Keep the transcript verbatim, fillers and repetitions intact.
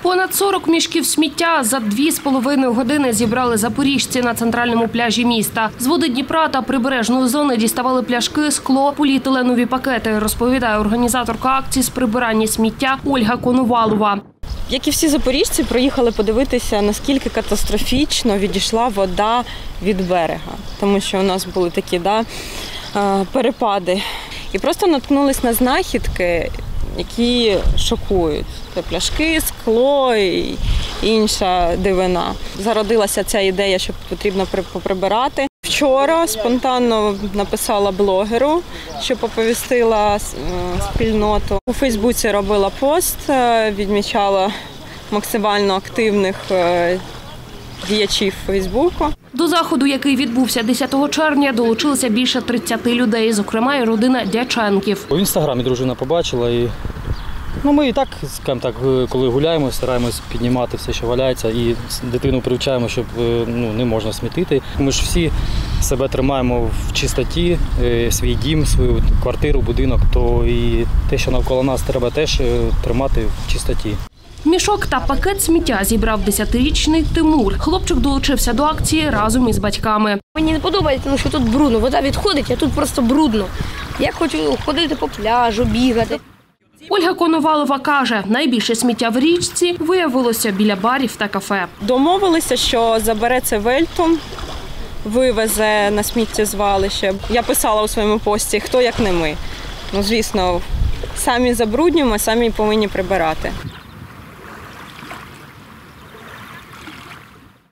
Понад сорок мішків сміття за дві з половиною години зібрали запоріжці на центральному пляжі міста. З води Дніпра та прибережної зони діставали пляшки, скло, поліетиленові пакети, розповідає організаторка акції з прибирання сміття Ольга Коновалова. Як і всі запоріжці, приїхали подивитися, наскільки катастрофічно відійшла вода від берега. Тому що у нас були такі да, перепади. І просто наткнулися на знахідки, які шокують. Це пляшки, скло і інша дивина. Зародилася ця ідея, що потрібно поприбирати. Вчора спонтанно написала блогеру, що оповістила спільноту. У Фейсбуці робила пост, відмічала максимально активних діячів Фейсбуку. До заходу, який відбувся десятого червня, долучилося більше тридцяти людей, зокрема і родина Дяченків. В інстаграмі дружина побачила і ну, ми і так, скажімо так, коли гуляємо, стараємось піднімати все, що валяється, і дитину привчаємо, щоб ну, не можна смітити. Ми ж всі себе тримаємо в чистоті, свій дім, свою квартиру, будинок, то і те, що навколо нас, треба теж тримати в чистоті. Мішок та пакет сміття зібрав десятирічний Тимур. Хлопчик долучився до акції разом із батьками. Мені не подобається, тому що тут брудно, вода відходить, а тут просто брудно. Я хочу ходити по пляжу, бігати. Ольга Коновалова каже, найбільше сміття в річці виявилося біля барів та кафе. Домовилися, що забере це Вельту, вивезе на сміттєзвалище. Я писала у своєму пості, хто як не ми. Ну, звісно, самі забруднюємо, самі повинні прибирати.